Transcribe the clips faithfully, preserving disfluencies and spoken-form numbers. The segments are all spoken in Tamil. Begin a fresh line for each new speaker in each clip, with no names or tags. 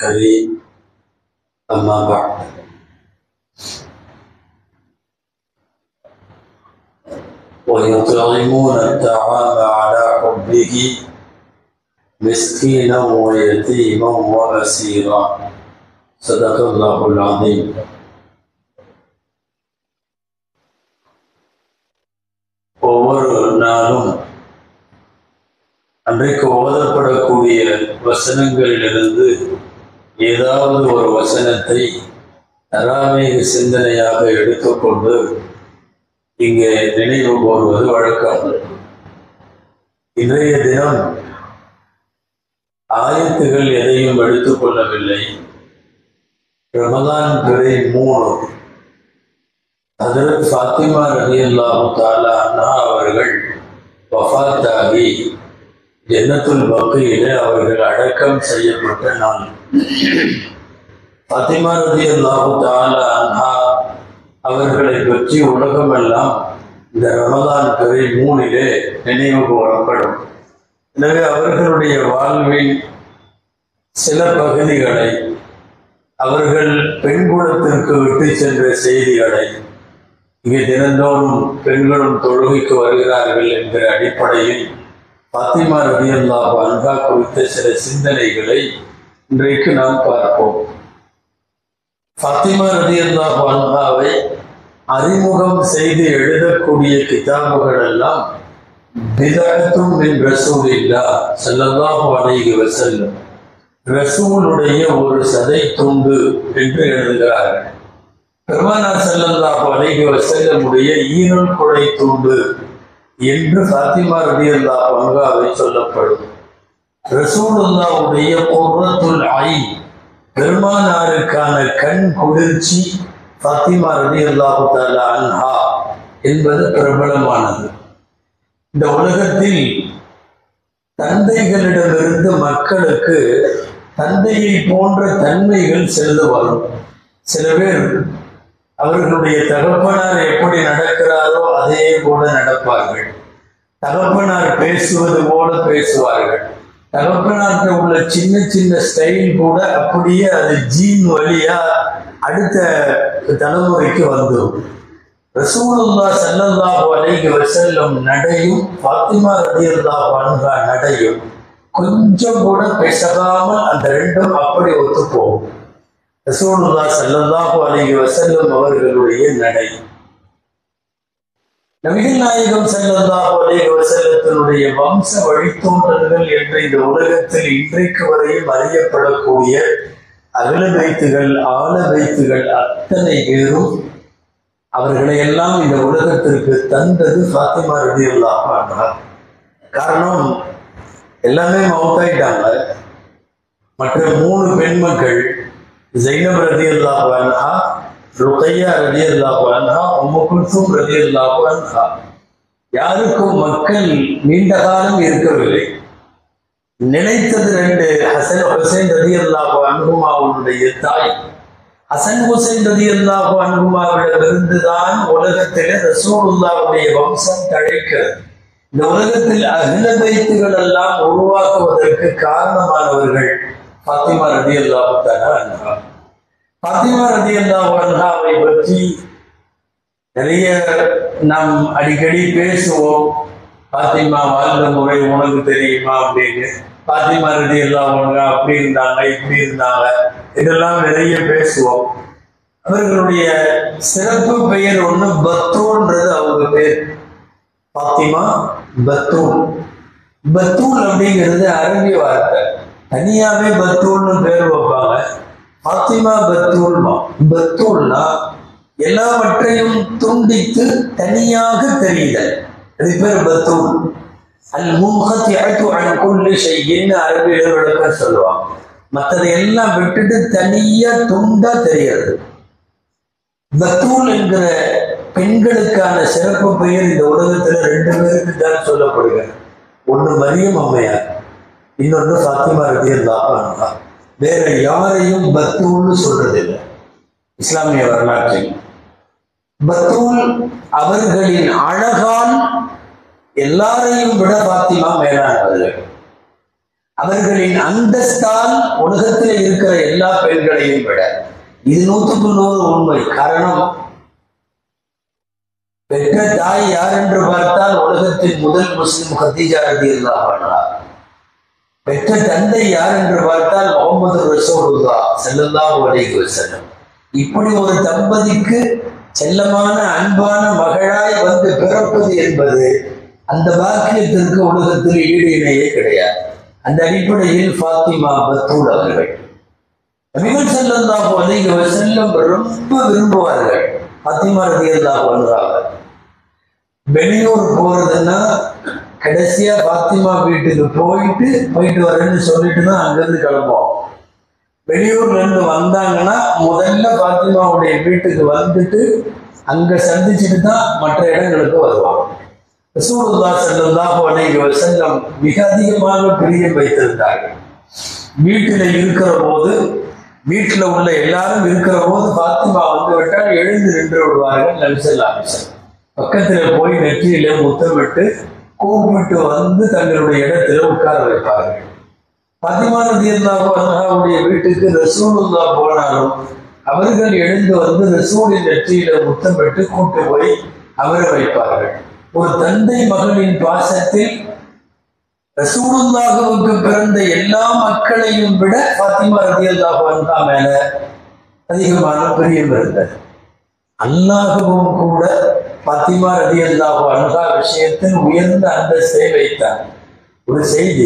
الكريم أما بعد ويطعمون الطعام على حبه مسكينا ويتيما وأسيرا صدق الله العظيم. ஒவ்வொரு நாளும் அன்றைக்கு ஓதப்படக்கூடிய வசனங்களிலிருந்து ஏதாவது ஒரு வசனத்தை தராமீக சிந்தனையாக எடுத்துக்கொண்டு இங்கே நினைவு கூறுவது வழக்கம். இன்றைய தினம் ஆயத்துகள் எதையும் எடுத்துக்கொள்ளவில்லை. ரமலான் பிறை மூணு ஹஜ்ரத் ஃபாத்திமா ரலியல்லாஹு தஆலா அன்ஹா அவர்கள் வஃபாத்தாகி ஜன்னத்துல் பக்கீயிலே அவர்கள் அடக்கம் செய்யப்பட்ட நாள். ஃபாத்திமா ரலியல்லாஹு தஆலா அன்ஹா அவர்களை பற்றி உலகமெல்லாம் இந்த ரமலான் பிறை மூணிலே நினைவு கூறப்படும். எனவே அவர்களுடைய வாழ்வின் சில பகுதிகளை, அவர்கள் பெண்குலத்திற்கு விட்டு சென்ற செய்திகளை, இங்கே தினந்தோறும் பெண்களும் தொழுகைக்கு வருகிறார்கள் என்கிற அடிப்படையில் ஃபாத்திமா ரலியல்லாஹு அன்ஹா குறித்த சில சிந்தனைகளை இன்றைக்கு நாம் பார்ப்போம். ஃபாத்திமா ரலியல்லாஹு அன்ஹாவை அறிமுகம் செய்து எழுதக்கூடிய கிதாபுகள் எல்லாம் பிதஅத்தும் மின் ரசூலில்லாஹ் ஸல்லல்லாஹு அலைஹி வஸல்லம், ரசூலுடைய ஒரு சதை துண்டு என்று எழுதுகிறார்கள். பெருமானார் ஸல்லல்லாஹு அலைஹி வஸல்லமுடைய ஈரல் குடை துண்டு என்று ஃபாத்திமா ரலியல்லாஹு அன்ஹாவை சொல்லப்படும். ரசூலுல்லாஹுடைய குர்ரத்துல் ஐன், பெருமானாருக்கான கண் குளிர்ச்சி ஃபாத்திமா ரலியல்லாஹு தஆலா அன்ஹா என்பது பிரபலமானது. இந்த உலகத்தில் தந்தைகளிடமிருந்து மக்களுக்கு தந்தையை போன்ற தன்மைகள் சிலது வரும். சில பேர் அவர்களுடைய தகப்பனார் எப்படி நடக்கிறாரோ அதே போல நடப்பார்கள். தகப்பனார் பேசுவது போல பேசுவார்கள். தகப்பனார்கிட்ட உள்ள சின்ன சின்ன ஸ்டைல் கூட அப்படியே அது ஜீன் வழியா அடுத்த தலைமுறைக்கு வந்துடும். ரசூலுல்லாஹ் ஸல்லல்லாஹு அலைஹி வஸல்லம் நடையும் ஃபாத்திமா ரலியல்லாஹு அன்ஹா நடையும் கொஞ்சம் கூட பேசாமல் அந்த ரெண்டும் அப்படி ஒத்து போகும். ரசூலுல்லாஹ் ஸல்லல்லாஹு அலைஹி வஸல்லம் அவர்களுடைய நடை, நபிகள் நாயகம் ஸல்லல்லாஹு அலைஹி வஸல்லத்தினுடைய வம்ச வழித்தோன்றல்கள் என்ற இந்த உலகத்தில் இன்றைக்கு வரையும் அறியப்படக்கூடிய அகல பைத்துகள், ஆல பைத்துகள் அத்தனை பேரும் அவர்களை எல்லாம் இந்த உலகத்திற்கு தந்தது ஃபாத்திமா ரலியல்லாஹு அன்ஹா. காரணம், எல்லாமே மௌத்தாயிட்டாங்க. மற்ற மூணு பெண்மக்கள் ஸைனப் ரலியல்லாஹு அன்ஹா, ருக்கையா ரலியல்லாஹு அன்ஹா, உம்மு குல்சூம் ரலியல்லாஹு அன்ஹா, யாருக்கும் மக்கள் நீண்ட காலம் இருக்கவில்லை. நினைத்தது ரெண்டு, ஹசன் ஹுசைன் ரலியல்லாஹு அன்ஹுமாவுடைய தாய். ஹசன் ஹுசைன் ரலியல்லாஹு அன்ஹுமாவிடமிருந்து தான் உலகத்திலே ரசூலுல்லாஹுடைய வம்சம் தழைக்கிறது. இந்த உலகத்தில் அஹ்ல பைத்துகள் எல்லாம் உருவாக்குவதற்கு காரணமானவர்கள் ஃபாத்திமா ரலியல்லாஹு தஆலா அன்ஹா. ஃபாத்திமா ரலியல்லாஹு அன்ஹாவை பற்றி நிறைய நாம் அடிக்கடி பேசுவோம். ஃபாத்திமா வாழ்ந்த முறை உனக்கு தெரியுமா அப்படின்னு. ஃபாத்திமா ரலியல்லாஹு அன்ஹா அப்படி இருந்தாங்க, இப்படி இருந்தாங்க, இதெல்லாம் நிறைய பேசுவோம். அவர்களுடைய சிறப்பு பெயர் ஒண்ணு பத்தூன்றது அவங்க பேர். ஃபாத்திமா பத்தூல். பத்தூல் அப்படிங்கிறது அரபி வார்த்தை. தனியாவே பத்தூல்னு பேர் வைப்பாங்க. ஃபாத்திமா பத்தூல்மா. பத்தூல்னா எல்லாவற்றையும் துண்டித்து தனியாக தெரியுதல், அது பேர் பத்தூல். அல் முன்கத்திஅத்து அன் குல்லி ஷைஇன் அரபியில விளக்க சொல்லுவாங்க. மற்றதை எல்லாம் விட்டுட்டு தனியா துண்டா தெரியாது. பத்தூல் என்கிற பெண்களுக்கான சிறப்பு பெயர் இந்த உலகத்துல ரெண்டு பேருக்கு தான் சொல்லப்படுகிறது. ஒன்று மரியம் அம்மையார், இன்னொன்று ஃபாத்திமா ரலியல்லாஹு அன்ஹா. வேற யாரையும் பத்தூல்னு சொல்றதில்லை இஸ்லாமிய வரலாற்றில். பத்தூல் அவர்களின் அழகால் எல்லாரையும் விட ஃபாத்திமா மேலானவர்கள். அவர்களின் அந்தஸ்தால் உலகத்தில் இருக்கிற எல்லா பெண்களையும் விட இது நூற்றுக்கு நூறு உண்மை. காரணம், பெற்ற தாய் யார் என்று பார்த்தால் உலகத்தின் முதல் முஸ்லிம் கதீஜா ரலியல்லாஹு அன்ஹா. பெற்ற தந்தை யார் என்று பார்த்தால் முஹம்மது ரசூலுல்லாஹ் ஸல்லல்லாஹு அலைஹி வஸல்லம். இப்படி ஒரு தம்பதிக்கு செல்லமான அன்பான மகளாய் வந்து பிறப்பது என்பது அந்த பாக்கியத்திற்கு உலகத்தில் ஈடு இணையே கிடையாது. அந்த அடிப்படையில் ஃபாத்திமா பத்தூல் அவர்கள் நபிகள் ஸல்லல்லாஹு அலைஹி வஸல்லம் ரொம்ப விரும்புவார்கள். ஃபாத்திமா ரலியல்லாஹு அன்ஹா வெளியூர் போறதுன்னா கடைசியா ஃபாத்திமா வீட்டுக்கு போயிட்டு போயிட்டு வரேன்னு சொல்லிட்டு தான் அங்கிருந்து கிளம்புவோம். வெளியூர்ல இருந்து வந்தாங்கன்னா முதல்ல ஃபாத்திமாவுடைய வீட்டுக்கு வந்துட்டு அங்க சந்திச்சுட்டு தான் மற்ற இடங்களுக்கு வருவாங்க. ரசூலுல்லாஹ் ஸல்லல்லாஹு அலைஹி வஸல்லம் மிக அதிகமாக பிரியம் வைத்திருந்தார்கள். வீட்டில் இருக்கிற போது, வீட்டில் உள்ள எல்லாரும் இருக்கிற போது ஃபாத்திமா வந்து விட்டால் எழுந்து நின்று விடுவார்கள். நபி ஸல்லல்லாஹு அலைஹி வஸல்லம் பக்கத்துல போய் நெற்றியில முத்தமிட்டு கூப்பிட்டு வந்து தங்களுடைய இடத்துல உட்கார வைப்பார்கள். ஃபாத்திமா ரலியல்லாஹு அன்ஹாவுடைய வீட்டுக்கு ரசூலுல்லாஹ் போனாலும் அவர்கள் எழுந்து வந்து ரசூலின் நெற்றியில முத்தமிட்டு கூட்டு போய் அவரை வைப்பார்கள். ஒரு தந்தை மகளின் பாசத்தில் ரசூலுல்லாஹுவுக்கு பிறந்த எல்லா மக்களையும் விட ஃபாத்திமா ரலியல்லாஹு அன்ஹா மேல அதிகமான பிரியம் இருந்தது. அல்லாஹ்வும் கூட ஃபாத்திமா ரலியல்லாஹு அன்ஹா விஷயத்தில் உயர்ந்த அந்தஸ்தை வைத்தார். ஒரு செய்தி,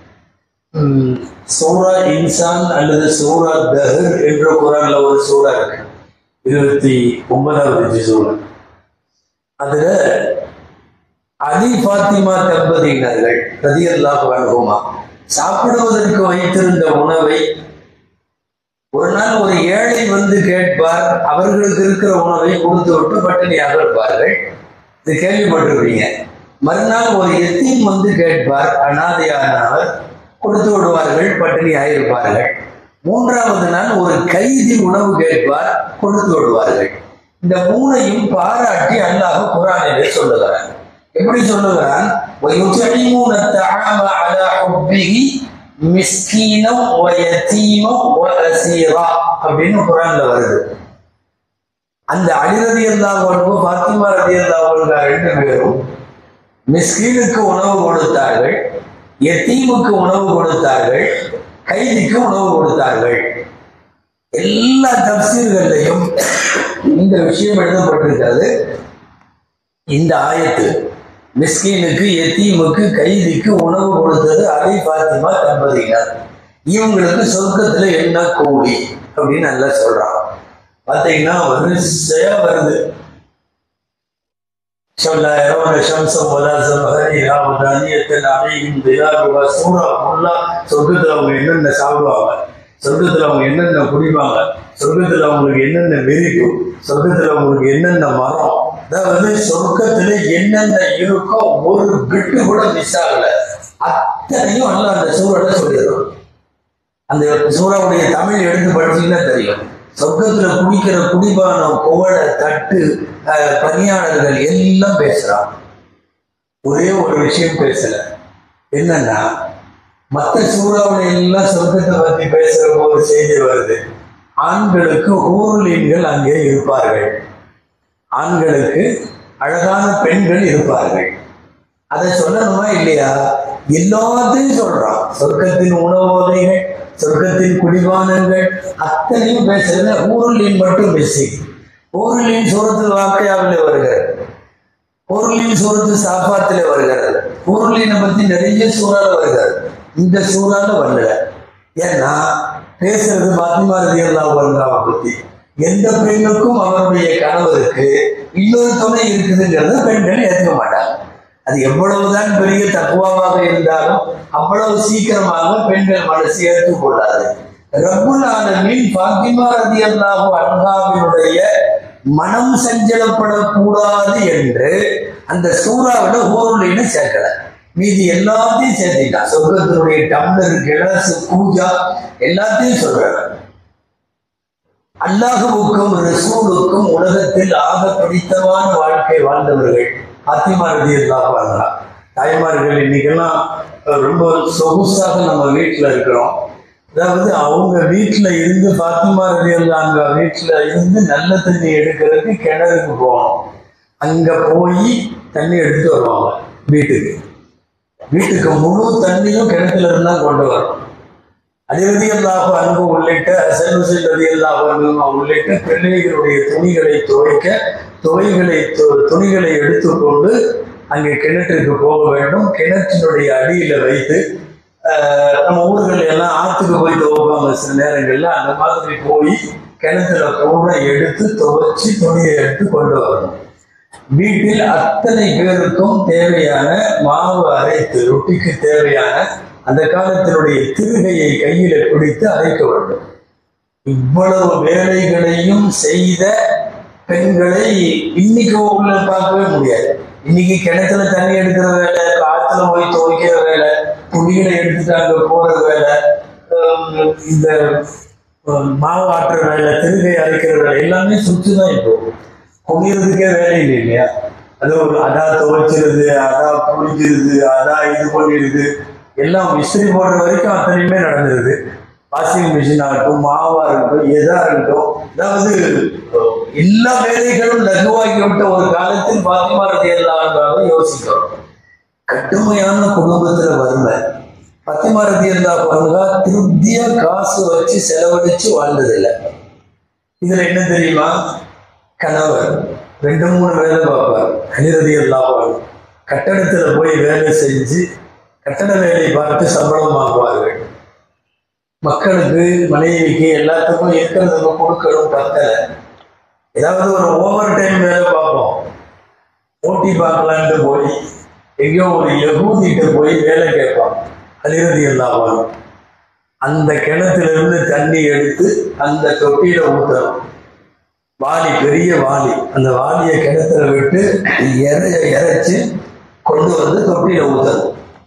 சூரா இன்சான் அல்லது சூரா தஹர் என்ற குரான்ல ஒரு சூரா இருக்கு, இருபத்தி ஒன்பதாவது ஜுஸூல. அதுல அலி ஃபாத்திமா தம்பதியினர்கள் ரலியல்லாஹு அன்ஹுமா சாப்பிடுவதற்கு வைத்திருந்த உணவை ஒரு நாள் ஒரு ஏழை வந்து கேட்பார். அவர்களுக்கு இருக்கிற உணவை கொடுத்து விட்டு பட்டினியாக இருப்பார்கள். இது கேள்விப்பட்டிருப்பீங்க. மறுநாள் ஒரு எத்தீம் வந்து கேட்பார், அனாதையானவர், கொடுத்து விடுவார்கள், பட்டினியாக இருப்பார்கள். மூன்றாவது நாள் ஒரு கைதி உணவு கேட்பார், கொடுத்து விடுவார்கள். இந்த மூணையும் பாராட்டி அல்லாஹ் குர்ஆனிலே சொல்லுகிறார். எப்படி சொல்லுகிறான்? وَيُطْعِمُونَ الطَّعَامَ عَلَى حُبِّهِ மிஸ்கீனா வ யதீமா வ அஸீரா அப்படின்னு குர்ஆன்ல வருது. அந்த அலி ரலியல்லாஹு அன்ஹு ஃபாத்திமா ரலியல்லாஹு அன்ஹா ரெண்டு பேரும் மிஸ்கீனுக்கு உணவு கொடுத்தார்கள், யதீமுக்கு உணவு கொடுத்தார்கள், கைதிக்கு உணவு கொடுத்தார்கள். எல்லா தஃசீர்கள்லையும் இந்த விஷயம் எழுதப்பட்டிருக்கிறது. இந்த ஆயத்து மிஸ்கீனுக்கு, யதீமுக்கு, கைதிக்கு உணவு கொடுத்தது அலி ஃபாத்திமா தம்பதியினர். இவங்களுக்கு சொர்க்கத்துல என்ன கூலி அப்படின்னு நல்லா சொல்றான். பாத்தீங்கன்னா வரிசையா வருது. சொர்க்கத்துல அவங்க என்னென்ன சாப்பிடுவாங்க, சொர்க்கத்துல அவங்க என்னென்ன குடிப்பாங்க, சொர்க்கத்துல அவங்களுக்கு என்னென்ன விரிக்கும், சொர்க்கத்துல அவங்களுக்கு என்னென்ன மரம், அதாவது சொர்க்கத்துல என்னென்ன இருக்கோ ஒரு பிட்டு கூட மிஸ் ஆகல. அத்தனையும் அல்ல அந்த சூறால சொல்லிடுறோம். அந்த சூறாவுடைய தமிழ் எடுத்து படிச்சீங்கன்னா தெரியும். சொர்க்கத்துல குடிக்கிற குடிபானம், குவளை, தட்டு, பணியாளர்கள் எல்லாம் பேசுறான். ஒரே ஒரு விஷயம் பேசல. என்னன்னா, மற்ற சூறாவுல எல்லாம் சொர்க்கத்தை பத்தி பேசுற போது செய்தி வருது, ஆண்களுக்கு ஊர்லீன்கள் அங்கே இருப்பார்கள், ஆண்களுக்கு அழகான பெண்கள் இருப்பார்கள். அதை சொல்லணுமா இல்லையா? எல்லாத்தையும் சொல்றான். சொர்க்கத்தின் உணவோதைகள், சொர்க்கத்தின் குடிபானங்கள் அத்தனையும் பேசுறதுல ஊருளின் மட்டும் பேசி. ஊருளின் சூரத்தில் வாக்கையாவிலே வருகிறது, ஊருளின் சூரத்து சாப்பாத்திலே வருகிறது, ஊருளினை பத்தி நிறைய சூறால வருகிறது. இந்த சூறால வரல. ஏன்னா பேசுறது ஃபாத்திமா ரலியல்லாஹு அன்ஹாவை பத்தி. எந்த பெண்ணுக்கும் அவருடைய கணவருக்கு இன்னொரு துணை இருக்குதுங்கிறத பெண்கள் ஏற்றுக்க மாட்டாங்க. அது எவ்வளவுதான் பெரிய தக்குவாவாக இருந்தாலும் அவ்வளவு சீக்கிரமாக பெண்கள் மனசு ஏற்றுக்கொள்ளாது. ரப்புல் ஆலமீன் ஃபாத்திமா ரலியல்லாஹு அன்ஹாவினுடைய மனம் சஞ்சலப்படக்கூடாது என்று அந்த சூறாவில ஊருளின்னு சேர்க்கல, மீதி எல்லாத்தையும் சேர்த்துட்டான். சொர்க்கத்தினுடைய டம்ளர், கிளாஸ், பூஜா எல்லாத்தையும் சொல்றாங்க. அல்லாஹுவுக்கும் ரசூலுக்கும் உலகத்தில் ஆக பிடித்தமான வாழ்க்கை வாழ்ந்தவர்கள் ஃபாத்திமா ரலியல்லாஹு அன்ஹா. தாய்மார்கள் இன்னைக்கெல்லாம் ரொம்ப சொகுசாக நம்ம வீட்டில் இருக்கிறோம். அதாவது அவங்க வீட்டில் இருந்து பாத்திமா ரலியல்லாஹு அன்ஹா வீட்டில் இருந்து நல்ல தண்ணி எடுக்கிறதுக்கு கிணறுக்கு போகணும். அங்கே போய் தண்ணி எடுத்து வருவாங்க வீட்டுக்கு. வீட்டுக்கு முழு தண்ணியும் கிணத்துல இருந்தா கொண்டு வரும். அலி ரலியல்லாஹு அன்ஹு உள்ளிட்ட ஹசன் ஹுசைன் ரலியல்லாஹு அன்ஹு உள்ளிட்ட பிள்ளைகளுடைய துணிகளை துவைக்க துவைகளை துணிகளை எடுத்துக்கொண்டு அங்கே கிணற்றுக்கு போக வேண்டும். கிணற்றினுடைய அடியில வைத்து நம்ம ஊர்கள் எல்லாம் ஆற்றுக்கு போய் துவைப்பாங்க சில நேரங்கள்ல. அந்த மாதிரி போய் கிணத்துல கூட எடுத்து துவைச்சி துணியை எடுத்து கொண்டு வரணும். வீட்டில் அத்தனை பேருக்கும் தேவையான மாவு அரைத்து ரொட்டிக்கு தேவையான அந்த காலத்தினுடைய திருகையை கையில பிடித்து அரைக்க வேண்டும். இவ்வளவு வேலைகளையும் செய்த பெண்களை இன்னைக்கு உள்ள பார்க்கவே முடியாது. இன்னைக்கு கிணத்துல தண்ணி எடுக்கிற வேலை, காத்துல போய் துவைக்கிற வேலை, துணிகளை எடுத்துட்டு அங்க போற வேலை, இந்த மாவு ஆட்டுற வேலை, திருகை அரைக்கிற வேலை எல்லாமே சுற்றுதான். இப்போ குடிக்கிறதுக்கே வேலை இல்லை இல்லையா? அது ஒரு அதா துவைச்சிருது, அதா குளிக்கிறது, அதா இது பண்ணிடுது, எல்லாம் விசிறி போடுற வரைக்கும் அத்தனையுமே நடந்துருது. வாஷிங் மிஷின் ஆகட்டும், மாவா இருக்கட்டும், எதா இருக்கட்டும், அதாவது எல்லா வேலைகளும் லகுவாக்கி விட்ட ஒரு காலத்தில் பாத்திமா ரலியல்லாஹு அன்ஹா யோசிக்கிறோம். கடுமையான குடும்பத்துல வறுமை. பாத்திமா ரலியல்லாஹு அன்ஹா திருப்தியா காசு வச்சு செலவழிச்சு வாழ்ந்ததில்லை. இதுல என்ன தெரியுமா? கணவர் ரெண்டு மூணு வேலை பார்ப்பார். அலி ரலியல்லாஹு அன்ஹு கட்டடத்துல போய் வேலை செஞ்சு கட்டட வேலை பார்த்து சம்பளம் வாங்குவார்கள். மக்களுக்கு மனைவிக்கு எல்லாத்துக்கும் இருக்கிறதுக்கு கொடுக்கணும் பத்தல. ஏதாவது ஒரு ஓவர் டைம் வேலை பார்ப்போம், ஓட்டி பார்க்கலான்ட்டு போய் எங்கேயோ ஒரு யகூதிட்டு போய் வேலை கேட்பான். அலி ரலியல்லாஹு அன்ஹு அந்த கிணத்துல இருந்து தண்ணி எடுத்து அந்த தொட்டியில ஊற்றணும். வாளி, பெரிய வாளி, அந்த வாளியை கிணத்துல விட்டு இறைய இறைச்சி கொண்டு வந்து தொட்டியில ஊற்றணும்.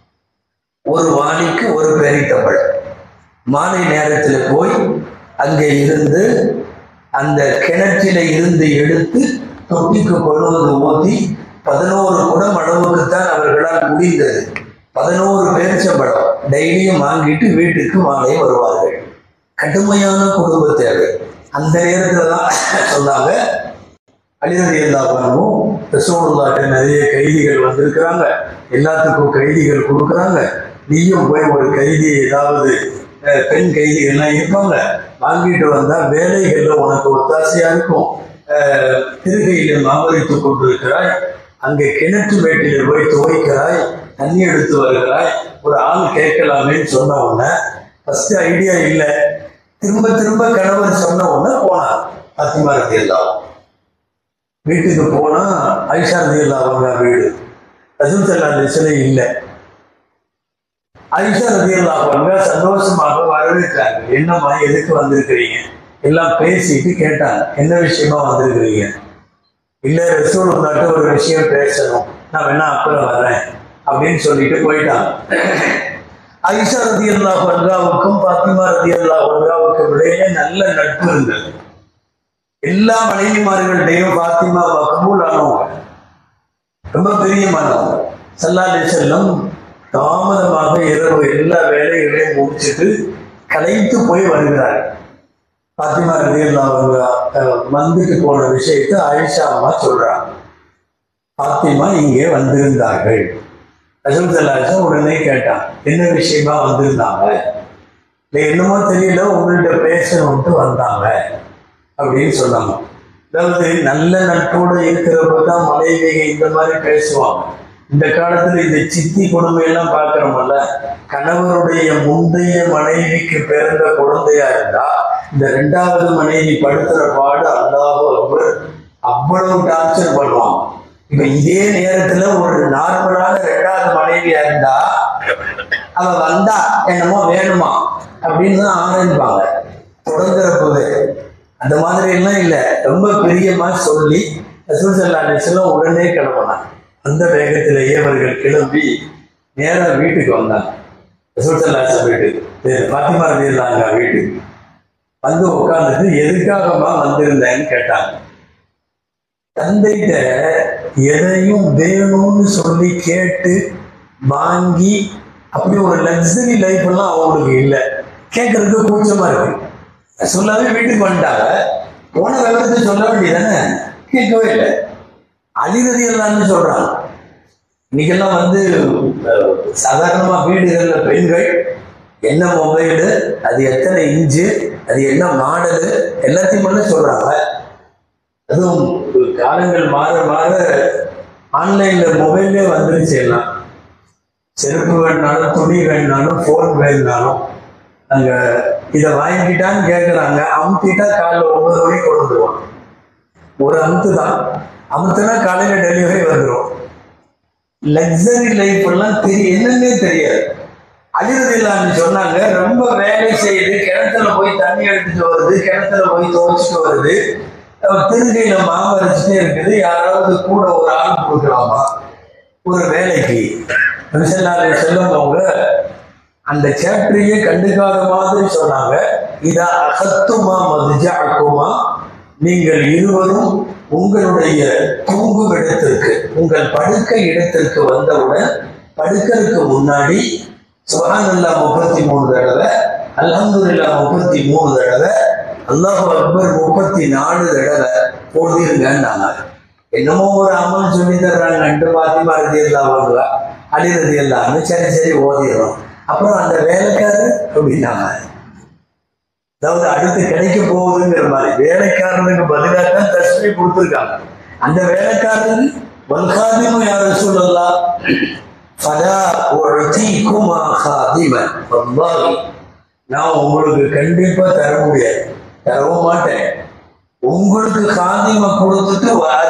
ஒரு வாளிக்கு ஒரு பெரித்தப்பழம். மாலை நேரத்தில் போய் அங்கே இருந்து அந்த கிணற்றில இருந்து எடுத்து தொட்டிக்கு கொண்டு வந்து ஊற்றி பதினோரு குடம் அளவுக்குத்தான் அவர்களால் முடிந்தது. பதினோரு பேரிச்சம்பழம் டெய்லியும் வாங்கிட்டு வீட்டுக்கு மாலை வருவார்கள். கடுமையான குடும்ப தேவை. அந்த நேரத்துல தான் சொன்னாங்க, அலி ரலியல்லாஹு அன்ஹு ரசூலுல்லாஹ்ட்ட நிறைய கைதிகள் வந்திருக்கிறாங்க, எல்லாத்துக்கும் கைதிகள் கொடுக்குறாங்க, நீயும் போய் ஒரு கைதி, ஏதாவது பெண் கைதிகள்லாம் இருப்பாங்க, வாங்கிட்டு வந்தா வேலைகள்ல உனக்கு ஒத்தாசையா இருக்கும். திருகையில மாவரித்து கொண்டிருக்கிறாய், அங்கே கிணற்று வேட்டில போய் துவைக்கிறாய், தண்ணி எடுத்து வருகிறாய், ஒரு ஆள் கேட்கலாமேன்னு சொன்ன உடனே ஃபர்ஸ்ட் ஐடியா இல்லை. திரும்ப திரும்ப கணவர் சொன்ன உடனே போனார். பாத்திமா ரலியல்லாஹு வீட்டுக்கு போனா ஆயிஷா ரலியல்லாஹு அன்ஹா வீடு, ரசூல் ஸல்லல்லாஹு அலைஹி வஸல்லம் இல்லை. ஆயிஷா ரலியல்லாஹு அன்ஹா சந்தோஷமாக வரவேற்றாங்க. என்னம்மா, எதுக்கு வந்திருக்கிறீங்க? எல்லாம் பேசிட்டு கேட்டாங்க, என்ன விஷயமா வந்திருக்கிறீங்க? இல்ல ரசூலுல்லாஹ்ட்ட ஒரு விஷயம் பேசணும், நான் வேணா அப்புறம் வர்றேன் அப்படின்னு சொல்லிட்டு போயிட்டாங்க. ஆயிஷா ரலியல்லாஹு அன்ஹாவுக்கும் பாத்திமா ரலியல்லாஹு அன்ஹாவுக்கும் இடையே நல்ல நட்பு இருந்தது. எல்லா மனைவிமார்கள்டையும் பாத்திமா கபூல் ஆனவங்க, ரொம்ப பிரியமானவங்க. ஸல்லல்லாஹு அலைஹி வஸல்லம் தாமதமாக இரவு எல்லா வேலைகளையும் முடிச்சுட்டு கலைத்து போய் வருகிறார். பாத்திமா ரலியல்லாஹு அன்ஹா வந்துட்டு போன விஷயத்தை ஆயிஷா அம்மா சொல்றாங்க. பாத்திமா இங்கே வந்திருந்தார்கள். ரசூல் ஸல்லல்லாஹு அலைஹி வஸல்லம் உடனே கேட்டான், என்ன விஷயமா வந்திருந்தாங்க? இல்லை என்னமோ தெரியல, உங்கள்கிட்ட பேசணும்ட்டு வந்தாங்க அப்படின்னு சொன்னாங்க. அதாவது நல்ல நட்போடு இருக்கிறப்ப தான் மனைவியை இந்த மாதிரி பேசுவாங்க. இந்த காலத்துல இந்த சித்தி கொடுமையெல்லாம் பார்க்கிறோம்ல, கணவருடைய முந்தைய மனைவிக்கு பிறந்த குழந்தையா இருந்தா இந்த ரெண்டாவது மனைவி படுத்துற பாடு அல்லாஹ் அக்பர், அவ்வளவு டார்ச்சர் பண்ணுவாங்க. இப்ப இதே நேரத்துல ஒரு நார்மலான ரெண்டாவது மனைவியா இருந்தா அவ வந்தா என்னமோ வேணுமா அப்படின்னு தான் ஆரம்பிப்பாங்க தொடங்குறப்பவே. அந்த மாதிரி எல்லாம் இல்லை, ரொம்ப பிரியமா சொல்லி ரசூல் ஸல்லல்லாஹு அலைஹி வஸல்லம் உடனே கிளம்பினாங்க. அந்த வேகத்திலேயே அவர்கள் கிளம்பி நேரா வீட்டுக்கு வந்தாங்க. ரசூல் ஸல்லல்லாஹு அலைஹி வஸல்லம் வீட்டுக்கு, பாத்திமா ரலியல்லாஹு அன்ஹா வீட்டுக்கு வந்து உட்கார்ந்துட்டு எதுக்காகமா வந்திருந்தேன்னு கேட்டாங்க. தந்தைகிட்ட எதையும் வேணும்னு சொல்லி கேட்டு வாங்கி அப்படி ஒரு லக்ஸரி லைஃப் எல்லாம் அவங்களுக்கு இல்லை. கேட்கறதுக்கு கூச்சமா இருக்கு. சொல்லாவே வீட்டுக்கு வந்துட்டாங்க. போன விவரத்தை சொல்ல வேண்டியதானே, கேட்கவே இல்லை. அலிரதி எல்லாம்னு சொல்றாங்க. இன்னைக்கெல்லாம் வந்து சாதாரணமா வீடுகள்ல பெண்கள் என்ன மொபைலு, அது எத்தனை இன்ச்சு, அது என்ன மாடலு எல்லாத்தையும் பண்ண சொல்றாங்க. அதுவும் காலங்கள் மாற மாற ஆன்லைன்ல மொபைல்லே வந்துருச்சு. எல்லாம் செருப்பு வேணுனாலும் துணி வேணுனாலும் போன் வேணுனாலும் அங்க இதை வாங்கிட்டான்னு கேட்குறாங்க. அமுத்திட்டா காலைல ஒன்பது மணிக்கு கொண்டு வந்துருவாங்க. ஒரு அமுத்து தான், அமுத்துனா காலையில டெலிவரி வந்துடும். லக்ஸரி லைஃப் எல்லாம் தெரியும், என்னன்னே தெரியாது. அலிரதில்லான்னு சொன்னாங்க, ரொம்ப வேலை செய்யுது, கிணத்துல போய் தண்ணி எடுத்துட்டு வருது, கிணத்துல போய் துவைச்சிட்டு வருது, திருகையில மாமரைச்சுட்டே இருக்குது. யாராவது கூட ஒரு ஆள் கொடுக்கலாமா ஒரு வேலைக்கு? செல்லவங்க அந்த சாப்டரையே கண்டுக்காத மாதிரி சொன்னாங்க. இதா அகத்துமா மதுஜாக்குமா, நீங்கள் இருவரும் உங்களுடைய தூங்கும் இடத்திற்கு, உங்கள் படுக்கை இடத்திற்கு வந்தவுடன் படுக்கிறதுக்கு முன்னாடி சுப்ஹானல்லாஹ் முப்பத்தி மூணு தடவை, அல்ஹம்துலில்லாஹ் முப்பத்தி மூணு தடவை, அல்லாஹு அக்பர் முப்பத்தி நாலு தடவை போதிருங்கன்னாங்க. என்னமோ ஒரு அமல் சொல்லி தர்றாங்க. பாத்திமா ரலியல்லாஹு அன்ஹா அலி ரலியல்லாஹு அன்ஹு சரி சரி ஓதிடுறோம். அப்புறம் அந்த வேலைக்காரர் அப்படின்னாங்க. அதாவது அடுத்து கிடைக்க போகுதுங்கிற மாதிரி வேலைக்காரனுக்கு பதிலாக தான் தஸ்மீ கொடுத்துருக்காங்க. அந்த வேலைக்காரன் வல்காதிமும் யார் ரசூலல்லாஹ் ஃபலா உஅதீகுமா காதிமன், வல்லாஹி நான் உங்களுக்கு கண்டிப்பா தர முடியாது, தரவும் மாட்டேன். உங்களுக்கு காதிம கொடுத்துட்டு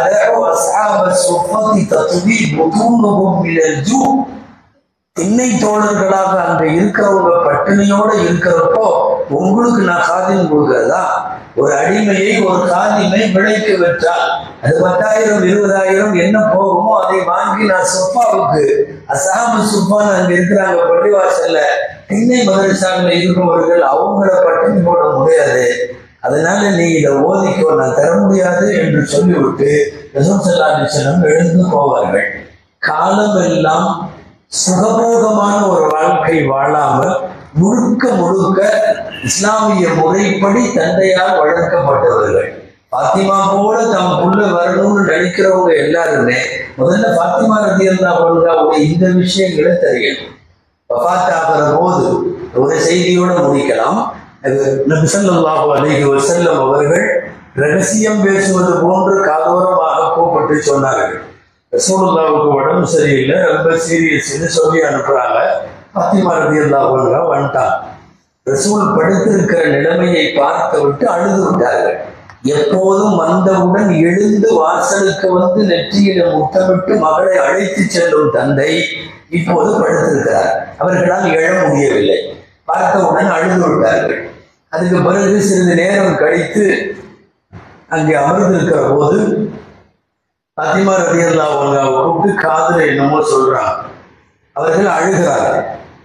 திண்ணை தோழர்களாக அங்க இருக்கிறவங்க பட்டினியோட இருக்கிறப்போ உங்களுக்கு நான் காதிம் கொடுக்கிறதா? ஒரு அடிமையை ஒரு காதிமை விலைக்கு விற்றால் அது பத்தாயிரம் இருபதாயிரம் என்ன போகுமோ அதை வாங்கி நான் சுப்பாவுக்கு, அசாம சுப்பான்னு அங்க இருக்கிறாங்க பள்ளிவாசல்ல திண்ணை மதரசால இருப்பவர்கள், அவங்கள பட்டினி போட முடியாது, அதனால நீ இதை ஓதிக்கோ, நான் தர முடியாது என்று சொல்லிவிட்டு ரசூல் ஸல்லல்லாஹு அலைஹி வஸல்லம் எழுந்து போவார்கள். காலம் எல்லாம் சுகபோகமான ஒரு வாழ்க்கை வாழாமல் முழுக்க முழுக்க இஸ்லாமிய முறைப்படி தந்தையால் வளர்க்கப்பட்டவர்கள். பாத்திமா போல தம் புள்ள வரணும்னு நினைக்கிறவங்க எல்லாருமே முதல்ல பாத்திமா ரலியல்லாஹு அன்ஹாவுடைய இந்த விஷயங்களை தெரியணும். வஃபாத்தாகிற போது ஒரு செய்தியோட முடிக்கலாம். நபி ஸல்லல்லாஹு அலைஹி வஸல்லம் அவர்கள் ரகசியம் பேசுவது போன்று காதோரமாக கூப்பிட்டு சொன்னார்கள். ரசூலுல்லாஹ்வுக்கு உடம்பு சரியில்லை, ரொம்ப சீரியஸ்ன்னு சொல்லி அனுப்புறாங்க. பாத்திமா ரலியல்லாஹு அன்ஹா வந்துட்டாங்க. ரசூல் படுத்திருக்கிற நிலைமையை பார்த்து விட்டு அழுது விட்டார்கள். எப்போதும் வந்தவுடன் எழுந்து வாசலுக்கு வந்து நெற்றியில முத்தமிட்டு மகளை அழைத்து செல்லும் தந்தை இப்போது படுத்திருக்கிறார். அவர்களால் எழ முடியவில்லை. பார்த்தவுடன் அழுது விட்டார்கள். அதுக்கு பிறகு சிறிது நேரம் கழித்து அங்கே அமர்ந்திருக்கிற போது பாத்திமா ரலியல்லாஹு அன்ஹாவை கூப்பிட்டு காதுல என்னமோ சொல்றாங்க. அவர்கள் அழுகிறார்கள்.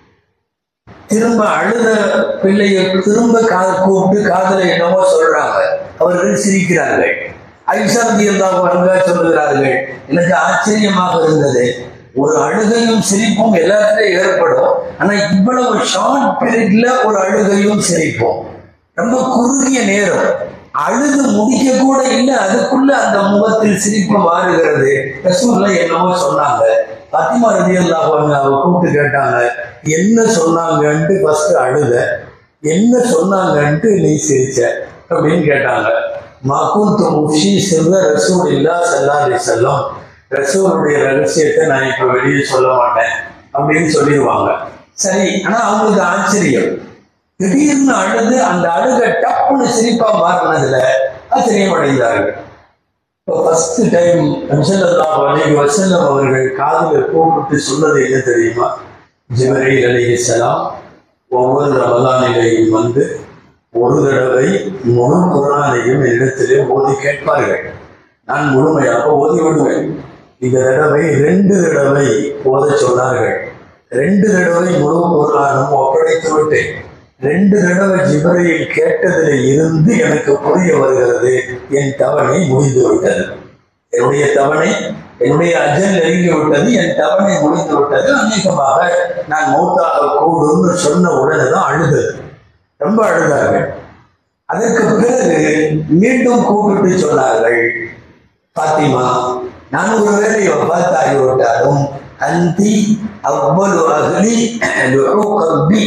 திரும்ப அழுத பிள்ளையை திரும்ப காது கூப்பிட்டு காதுல என்னமோ சொல்றாங்க. அவர்கள் சிரிக்கிறார்கள். ஆயிஷா ரலியல்லாஹு அன்ஹா சொல்லுகிறார்கள், எனக்கு ஆச்சரியமாக இருந்தது. ஒரு அழுகையும் சிரிப்பும் எல்லாத்துலயும் ஏற்படும், ஆனா இவ்வளவு ஷார்ட் பீரியட்ல ஒரு அழுகையும் சிரிப்பும், ரொம்ப குறுகிய நேரம், அழுது முடிக்க கூட இல்லை, அதுக்குள்ள அந்த முகத்தில் சிரிப்பு மாறுகிறது. ரசூலுல்லாஹ் என்னமோ சொன்னாங்க. பாத்திமா ரலியல்லாஹு அன்ஹாவை கூப்பிட்டு கேட்டாங்க, என்ன சொன்னாங்கன்ட்டு ஃபர்ஸ்ட் அழுத, என்ன சொன்னாங்கன்ட்டு நீ சிரிச்ச அப்படின்னு கேட்டாங்க. மகுந்து முஃப்ஷி சிர்ர ரசூலில்லாஹி ஸல்லல்லாஹு அலைஹி வஸல்லம், ரசூலுடைய ரகசியத்தை நான் இப்ப வெளியே சொல்ல மாட்டேன் அப்படின்னு சொல்லிடுவாங்க. சரி, ஆனா அவங்களுக்கு ஆச்சரியம். திடீர்னு அழுது அந்த அழுக டப்புன்னு சிரிப்பா மாறினதுல ஆச்சரியம் அடைந்தார்கள். இப்போ ஃபர்ஸ்ட் டைம் நபி ஸல்லல்லாஹு அலைஹி வஸல்லம் அவர்கள் காதுல கூப்பிட்டு சொன்னது என்ன தெரியுமா? ஜிப்ரீல் அலைஹிஸ்ஸலாம் ஒவ்வொரு ரமலானிலையும் வந்து ஒரு தடவை முழு குர்ஆனையும் என்னிடத்திலே ஓதி கேட்பார்கள். நான் முழுமையாக ஓதி விடுவேன். இந்த தடவை ரெண்டு தடவை ஓத சொன்னார்கள். ரெண்டு தடவை முழு குர்ஆனும் ஒப்படைத்து விட்டேன். ரெண்டு தடவை ஜிப்ரீல் கேட்டதில் இருந்து எனக்கு புரிய வருகிறது, என் தவணை முடிந்து விட்டது. என்னுடைய தவணை என்னுடைய அஜல் நெருங்கி விட்டது, என் தவணை முடிந்து விட்டது, அநேகமாக நான் மௌத்தாக கூடும்னு சொன்ன உடனே தான் அழுது, ரொம்ப அழுதார்கள். அதற்கு பிறகு மீண்டும் கூப்பிட்டு சொன்னார்கள், பாத்திமா, நான் ஒரு வேலை வஃபாத்தாகிவிட்டாலும் அந்தி அவ்வளவு அகலி கல்வி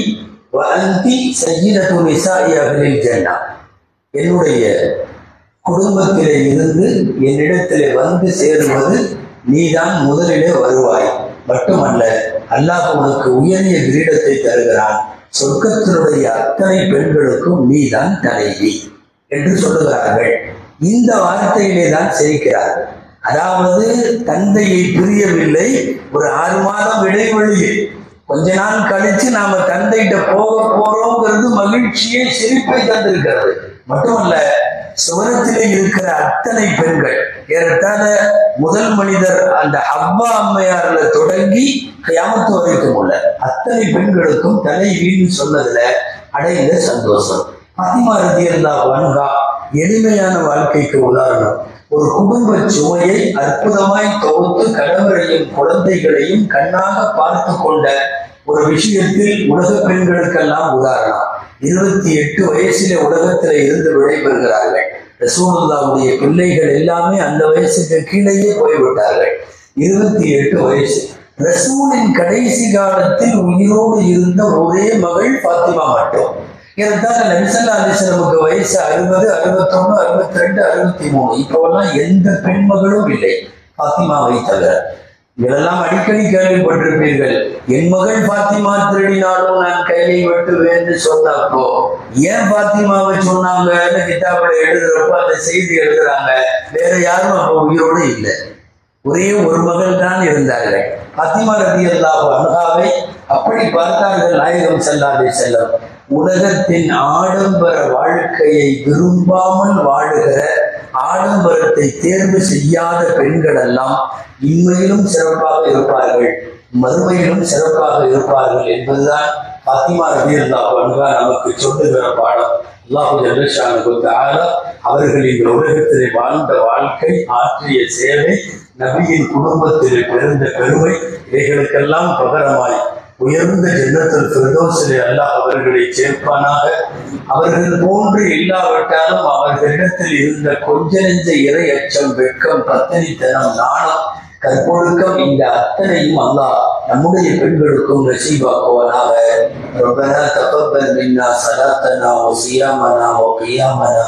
அந்தி சையிதத்து நிசாஇ அகலில் ஜன்னா, என்னுடைய குடும்பத்திலே இருந்து என்னிடத்திலே வந்து சேருவது நீதான் முதலிலே வருவாய், மட்டுமல்ல அல்லாஹ் உனக்கு உயரிய கிரீடத்தை தருகிறான், சொர்க்கத்தினுடைய அத்தனை பெண்களுக்கும் நீதான் தலைவி என்று சொல்லுகிறார்கள். இந்த வார்த்தையிலே தான் சிரிக்கிறார்கள். அதாவது தந்தையை பிரியவில்லை, ஒரு ஆறு மாதம் இடைவெளியில் கொஞ்ச நாள் கழிச்சு நாம தந்தைகிட்ட போக போறோங்கிறது மகிழ்ச்சியை சிரிப்பை தந்திருக்கிறது. மட்டுமல்ல, சுவனத்திலே இருக்கிற அத்தனை பெண்கள், ஏறத்தாழ முதல் மனிதர் அந்த அவ்வா அம்மையார்ல தொடங்கி கியாமத்து வரைக்கும் உள்ள அத்தனை பெண்களுக்கும் தலைவின்னு சொன்னதுல அடைந்த சந்தோஷம். பாத்திமா ரலியல்லாஹு அன்ஹா எளிமையான வாழ்க்கைக்கு உதாரணம். ஒரு குடும்ப சுமையை அற்புதமாய் தொகுத்து கணவரையும் குழந்தைகளையும் கண்ணாக பார்த்து கொண்ட ஒரு விஷயத்தில் உலக பெண்களுக்கெல்லாம் உதாரணம். இருபத்தி எட்டு வயசுல உலகத்துல இருந்து விடைபெறுகிறார்கள். ரசூலுல்லாஹ்வுடைய பிள்ளைகள் எல்லாமே அந்த வயசுக்கு கீழேயே போய்விட்டார்கள். இருபத்தி எட்டு வயசு. ரசூலின் கடைசி காலத்தில் உயிரோடு இருந்த ஒரே மகள் பாத்திமா மட்டும். ஏறத்தாழ நபி ஸல்லல்லாஹு அலைஹி வஸல்லமுக்கு வயசு அறுபது, அறுபத்தி ஒண்ணு, அறுபத்தி ரெண்டு, அறுபத்தி மூணு. இப்போவெல்லாம் எந்த பெண்மகளும் இல்லை பாத்திமாவை தவிர. இதெல்லாம் அடிக்கடி கேள்விப்பட்டிருப்பீர்கள். என் மகள் பாத்திமா திருடினாலும் நான் கையை வெட்டுவேன்னு சொன்னப்போ ஏன் பாத்திமாவை சொன்னாங்கன்னு கிதாபுல எழுதுறப்போ அந்த செய்தி எழுதுறாங்க. வேற யாரும் அப்போ உயிரோடு இல்லை, ஒரே ஒரு மகள் தான் இருந்தார்கள். பாத்திமா ரலியல்லாஹு அன்ஹாவை அப்படி பார்த்தார்கள் நாயகம் ஸல்லல்லாஹு அலைஹி வஸல்லம். உலகத்தின் ஆடம்பர வாழ்க்கையை விரும்பாமல் வாழுகிற, ஆடம்பரத்தை தேர்வு செய்யாத பெண்கள் எல்லாம் இன்மையிலும் சிறப்பாக இருப்பார்கள், மறுமையிலும் சிறப்பாக இருப்பார்கள் என்பதுதான் பாத்திமா ரலியல்லாஹு அன்ஹா நமக்கு சொல்லுகிற பாடம். அல்லாஹ் ஜல்ல ஷானஹு தஆலா அவர்கள் இந்த உலகத்திலே வாழ்ந்த வாழ்க்கை, ஆற்றிய சேவை, நபியின் குடும்பத்தில் பிறந்த பெருமை, இவைகளுக்கெல்லாம் பகரமாய் உயர்ந்த ஜன்னத்துல் ஃபிர்தௌஸிலே அல்லாஹ் அவர்களை சேர்ப்பானாக. அவர்கள் போன்று இல்லாவிட்டாலும் அவர்களிடத்தில் இருந்த கொஞ்ச நெஞ்ச இறை அச்சம், வெட்கம், பத்தினித்தனம், நாணம், கற்பொழுக்கம், இந்த அத்தனையும் அல்லாஹ் நம்முடைய பெண்களுக்கும் நசீபாக்குவானாக. ரப்பனா தகப்பல் மின்னா ஸலாத்தனா வ ஸியாமனா வ கியாமனா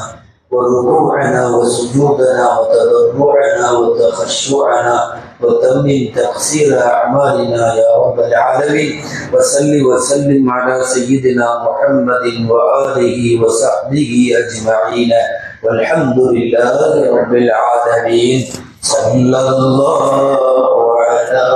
وركوعنا وسجودنا وتضرعنا وتخشعنا وتمم تقصير أعمالنا يا رب العالمين. وصل وسلم على سيدنا محمد وآله وصحبه أجمعين والحمد لله رب العالمين. صلى الله على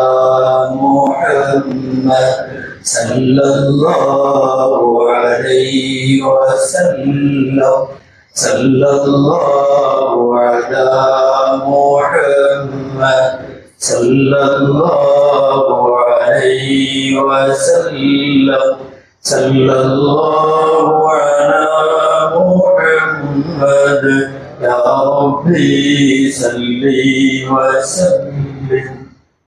محمد صلى الله عليه وسلم. صلى الله على محمد صلى الله عليه وسلم. صلى الله على محمد يا ربي صل وسلم.